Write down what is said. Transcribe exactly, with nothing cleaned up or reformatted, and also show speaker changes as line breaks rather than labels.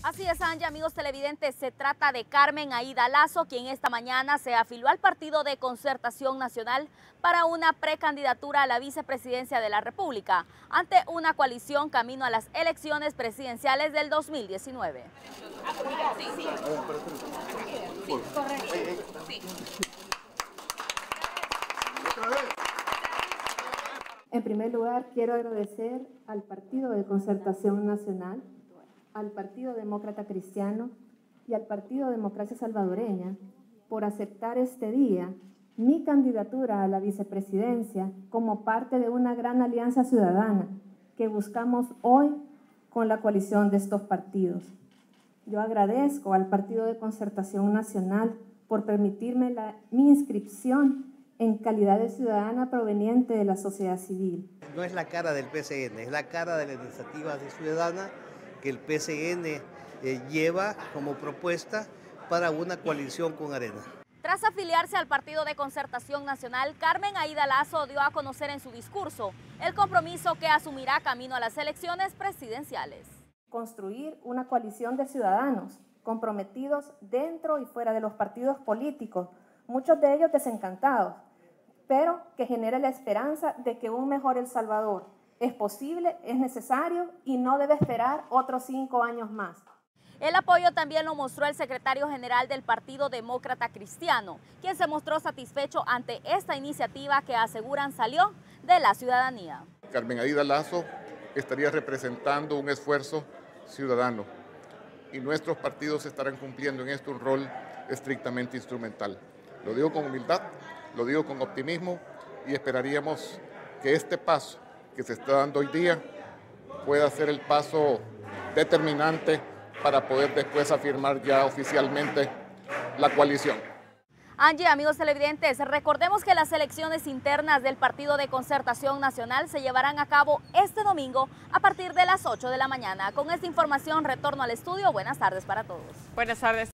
Así es, Angie, amigos televidentes, se trata de Carmen Aida Lazo, quien esta mañana se afilió al Partido de Concertación Nacional para una precandidatura a la vicepresidencia de la República, ante una coalición camino a las elecciones presidenciales del dos mil diecinueve. Sí, sí. Sí, correcto. Sí.
En primer lugar, quiero agradecer al Partido de Concertación Nacional, al Partido Demócrata Cristiano y al Partido Democracia Salvadoreña por aceptar este día mi candidatura a la vicepresidencia como parte de una gran alianza ciudadana que buscamos hoy con la coalición de estos partidos. Yo agradezco al Partido de Concertación Nacional por permitirme la, mi inscripción en calidad de ciudadana proveniente de la sociedad civil.
No es la cara del P C N, es la cara de la iniciativa ciudadana que el P C N eh, lleva como propuesta para una coalición con Arena.
Tras afiliarse al Partido de Concertación Nacional, Carmen Aida Lazo dio a conocer en su discurso el compromiso que asumirá camino a las elecciones presidenciales.
Construir una coalición de ciudadanos comprometidos dentro y fuera de los partidos políticos, muchos de ellos desencantados, pero que genere la esperanza de que un mejor El Salvador es posible, es necesario y no debe esperar otros cinco años más.
El apoyo también lo mostró el secretario general del Partido Demócrata Cristiano, quien se mostró satisfecho ante esta iniciativa que aseguran salió de la ciudadanía.
Carmen Aida Lazo estaría representando un esfuerzo ciudadano y nuestros partidos estarán cumpliendo en esto un rol estrictamente instrumental. Lo digo con humildad, lo digo con optimismo y esperaríamos que este paso que se está dando hoy día pueda ser el paso determinante para poder después afirmar ya oficialmente la coalición.
Angie, amigos televidentes, recordemos que las elecciones internas del Partido de Concertación Nacional se llevarán a cabo este domingo a partir de las ocho de la mañana. Con esta información retorno al estudio. Buenas tardes para todos.
Buenas tardes.